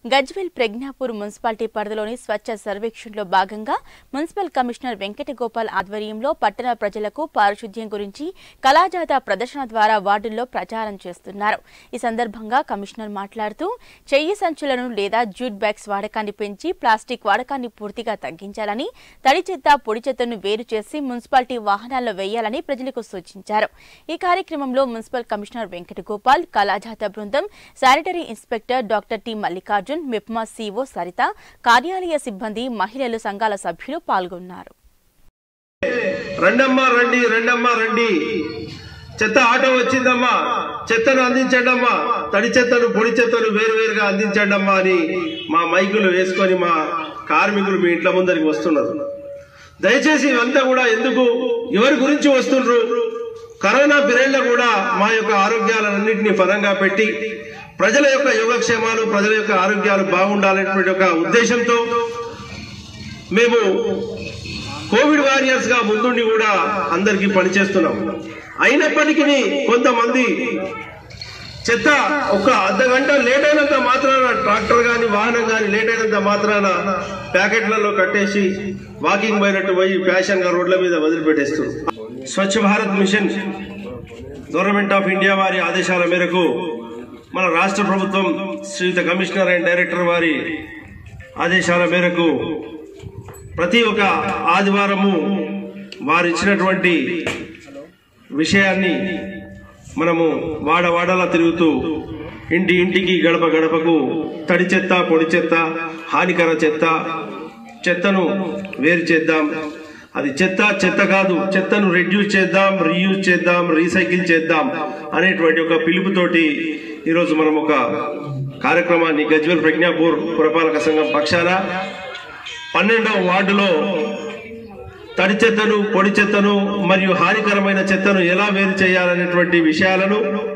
Gajwel Pragnapur municipality పరిధిలోని స్వచ్ఛ సర్వేక్షణలో భాగంగా municipal commissioner Venkatagopal ఆధ్వర్యంలో పట్టణ ప్రజలకు పారిశుధ్యం గురించి కళాజాత ప్రదర్శన ద్వారా వార్డుల్లో ప్రచారం చేస్తున్నారు। ఈ సందర్భంగా కమిషనర్ మాట్లాడుతూ చెయ్యి సంచులను లేదా జూట్ బ్యాగ్స్ వాడకాన్ని పెంచి ప్లాస్టిక్ వాడకాన్ని పూర్తిగా తగ్గించాలని, తడి చెత్త పొడి చెత్తను వేరు చేసి మున్సిపాలిటీ వాహనాల్లో వేయాలని ప్రజలకు సూచించారు। ఈ కార్యక్రమంలో మున్సిపల్ కమిషనర్ వెంకటగోపాల్, కళాజాత బృందం, sanitary inspector doctor T Mallikarjun, MEPMA CO Saritha, కార్యాలయ సిబ్బంది, మహిళలు సంఘాల సభ్యులు పాల్గొన్నారు। రండమ్మా రండి, రండమ్మా రండి, చెత్త ఆటో వచ్చిందమ్మా, చెత్తను అందించండమ్మా, తడి చెత్తను పొడి చెత్తను వేరువేరుగా అందించండమ్మా అని మా మైకులు వేసుకొని మా కార్మికులు మీ ఇంట్ల ముందరికి వస్తున్నారు। దయచేసి ఇవంతా కూడా ఎందుకు, ఎవరి గురించి వస్తుండ్రు? కరోనా పీరియడ్ లో కూడా మా యొక్క ఆరోగ్యాలన్నింటినీ పరంగా పెట్టి ప్రజల యొక్క యోగక్షేమాలు, ప్రజల యొక్క ఆరోగ్యాలు బాగుండాలనేటువంటి ఒక ఉద్దేశంతో మేము కోవిడ్ వారియర్స్ గా ముందుండి కూడా అందరికీ పనిచేస్తున్నాం। అయినప్పటికీ కొంతమంది చెత్త ఒక అర్ధగంట లేట్ అయినంత మాత్రాన, ట్రాక్టర్ గాని వాహనం గాని లేట్ అయినంత మాత్రాన ప్యాకెట్లలో కట్టేసి వాకింగ్ పోయినట్టు పోయి ఫ్యాషన్ గా రోడ్ల మీద వదిలిపెట్టేస్తారు। Swachh Bharat mission government of India వారి ఆదేశాల మేరకు మన రాష్ట్ర ప్రభుత్వం శ్రీయుత కమిషనర్ అండ్ డైరెక్టర్ వారి ఆదేశాల మేరకు ప్రతి ఒక్క ఆదివారము వారు ఇచ్చినటువంటి విషయాన్ని మనము వాడవాడలా తిరుగుతూ ఇంటి ఇంటికి, గడప గడపకు తడి చెత్త, పొడి చెత్త, హానికర చెత్తను వేరు చేద్దాం, అది చెత్త కాదు, చెత్తను రెడ్యూస్ చేద్దాం, రీయూజ్ చేద్దాం, రీసైకిల్ చేద్దాం అనేటువంటి ఒక పిలుపుతోటి ఈరోజు మనం ఒక కార్యక్రమాన్ని గజ్వేల్ ప్రజ్ఞాపూర్ పురపాలక సంఘం పక్షాన 12వ వార్డులో తడి చెత్తను, పొడి చెత్తను మరియు హానికరమైన చెత్తను ఎలా వేరు చేయాలనేటువంటి విషయాలను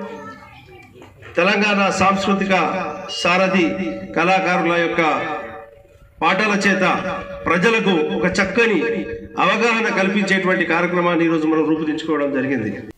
తెలంగాణ సాంస్కృతిక సారథి కళాకారుల యొక్క పాటల చేత ప్రజలకు ఒక చక్కని అవగాహన కల్పించేటువంటి కార్యక్రమాన్ని ఈరోజు మనం రూపొందించుకోవడం జరిగింది।